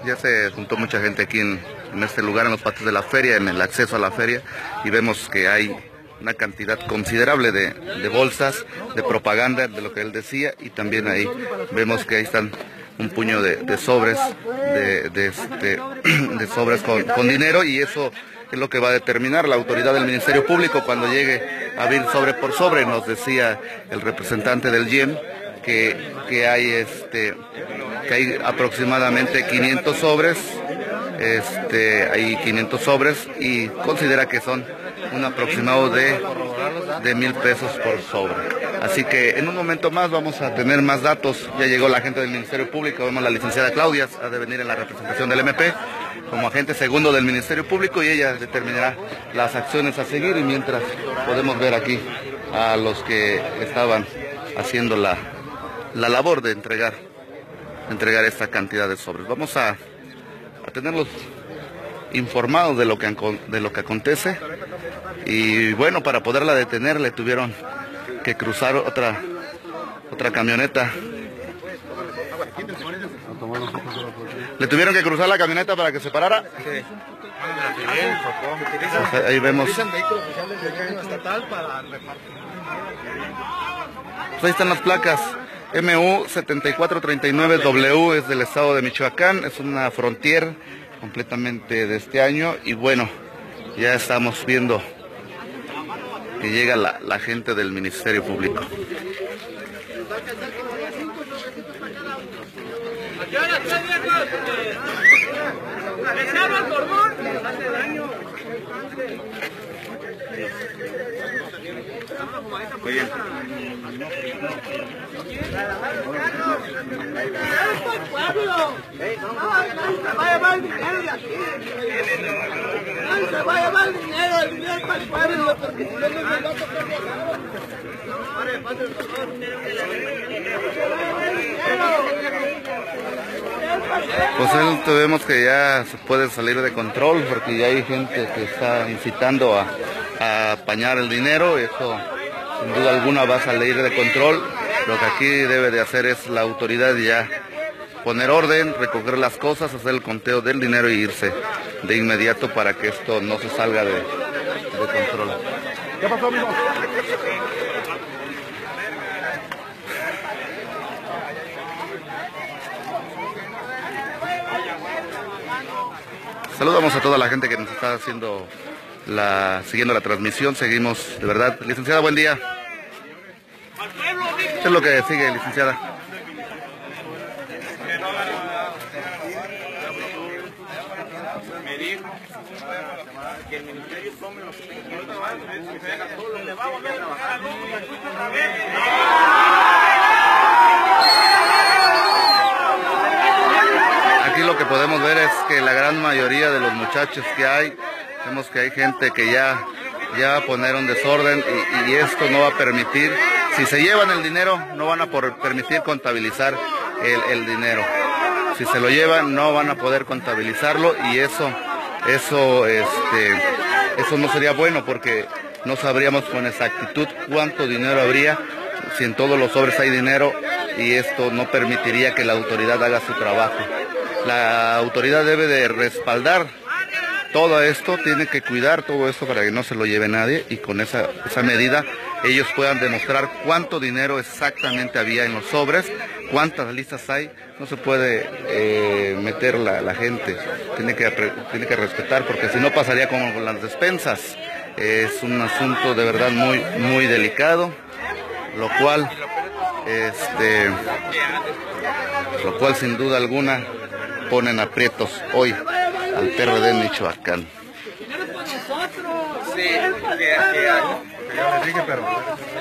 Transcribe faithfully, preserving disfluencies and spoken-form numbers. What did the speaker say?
ya se juntó mucha gente aquí en, en este lugar, en los patios de la feria, en el acceso a la feria, y vemos que hay una cantidad considerable de, de bolsas, de propaganda, de lo que él decía, y también ahí vemos que ahí están un puño de, de sobres, de, de, este, de sobres con, con dinero, y eso es lo que va a determinar la autoridad del Ministerio Público cuando llegue a abrir sobre por sobre. Nos decía el representante del I E M que, que, hay, este, que hay aproximadamente quinientos sobres, este, hay quinientos sobres, y considera que son un aproximado de, de mil pesos por sobre. Así que en un momento más vamos a tener más datos. Ya llegó la gente del Ministerio Público, vemos la licenciada Claudia, ha de venir en la representación del M P como agente segundo del Ministerio Público, y ella determinará las acciones a seguir, y mientras podemos ver aquí a los que estaban haciendo la, la labor de entregar, entregar esta cantidad de sobres. Vamos a, a tenerlos informados de lo que, de lo que acontece. Y bueno, para poderla detener le tuvieron que cruzar otra otra camioneta. Le tuvieron que cruzar la camioneta para que se parara. Sí. Pues ahí vemos. Pues ahí están las placas. M U setenta y cuatro treinta y nueve W es del estado de Michoacán, es una Frontier completamente de este año, y bueno, ya estamos viendo que llega la, la gente del Ministerio Público. Oye. Se va a llevar el dinero, el dinero para el pueblo, porque si no, no se va a tocar. Pues él vemos que ya se puede salir de control, porque ya hay gente que está incitando a, a apañar el dinero. Eso sin duda alguna va a salir de control. Lo que aquí debe de hacer es la autoridad ya poner orden, recoger las cosas, hacer el conteo del dinero y irse de inmediato para que esto no se salga de, de control. ¿Qué pasó, amigo? Saludamos a toda la gente que nos está haciendo la, siguiendo la transmisión. Seguimos, de verdad. Licenciada, buen día. ¿Qué es lo que sigue, licenciada? Me dijo que el ministerio tome los le vamos a ver a otra vez. Aquí lo que podemos ver es que la gran mayoría de los muchachos que hay, vemos que hay gente que ya, ya va a poner un desorden, y, y esto no va a permitir, si se llevan el dinero, no van a por permitir contabilizar el, el dinero. Si se lo llevan, no van a poder contabilizarlo, y eso, eso, este, eso no sería bueno, porque no sabríamos con exactitud cuánto dinero habría si en todos los sobres hay dinero, y esto no permitiría que la autoridad haga su trabajo. La autoridad debe de respaldar todo esto, tiene que cuidar todo esto para que no se lo lleve nadie, y con esa, esa medida ellos puedan demostrar cuánto dinero exactamente había en los sobres, cuántas listas hay. No se puede eh, meter la, la gente, tiene que, tiene que respetar, porque si no pasaría como con las despensas. Es un asunto de verdad muy, muy delicado, lo cual, este, lo cual sin duda alguna ponen aprietos hoy al P R D en Michoacán. Sí, que, que, que yo les dije, pero